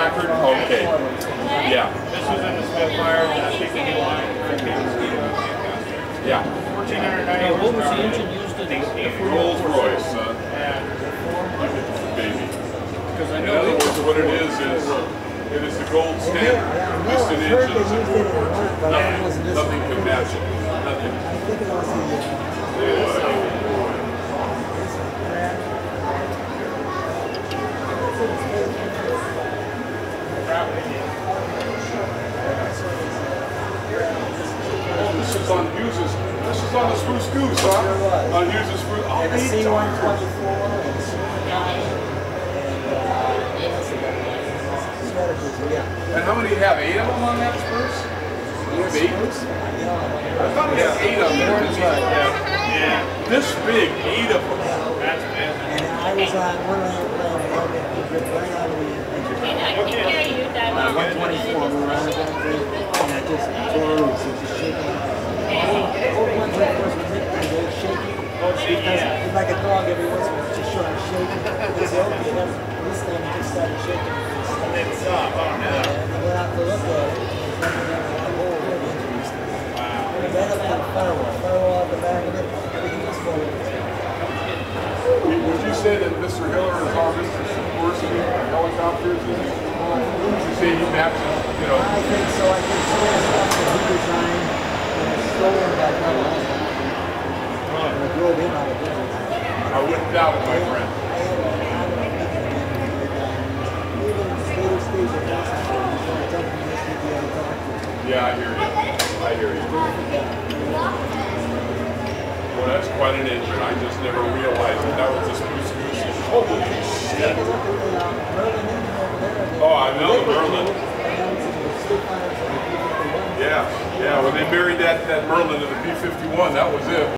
Packard? Okay. Yeah. This was in the Spitfire, and I think the new line became Mosquito. Yeah. 1490 What was the horsepower. engine used in the Rolls Royce, son. And Baby. Because I In know other words, what it is it is the gold standard. Piston engines in World War II. Nothing can match it. Nothing. This is on Hughes's. This is on the Spruce Goose, huh? On Hughes's Spruce. Oh, And the C-124 and Stratocruiser, yeah. And how many do you have? 8 of them on that Spruce? You have 8? I thought we had 8 of them. yeah. This big, 8 of them. That's bad. And I was on one of the right out of the Okay. 124, we were on it, and I just tore loose, it was just shaking. Old 124s was shaking. It's like a dog every once in a while, just short and shaking. They say, okay, this time it just started shaking. It's up. Oh, no. And I went out to look at it, and there's nothing there, the whole hood injuries. And it ended up being a firewall at the back of it, everything was falling. Would you say that Mr. Hiller is on Mr. University helicopters? Would you say he matches, you know? I think so. I think some of the stuff that he designed was stolen by Boeing. And I drove in on it. I wouldn't doubt it, my friend. I had a even later stage of hospital, he's going to tell me this would be able to talk to. Yeah, I hear you. I hear you. Well, that's quite an engine. I just never realized that that was a Spruce Goose. Holy shit. Oh, I know the Merlin. Yeah, when they married that Merlin to the P-51, that was it.